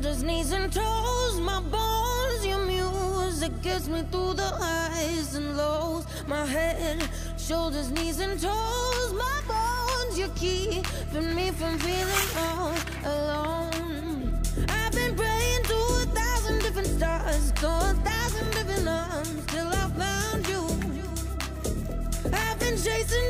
Shoulders, knees and toes, my bones, your music gets me through the highs and lows. My head, shoulders, knees and toes, my bones, you're keeping me from feeling all alone. I've been praying to 1,000 different stars, to 1,000 different arms, till I found you. I've been chasing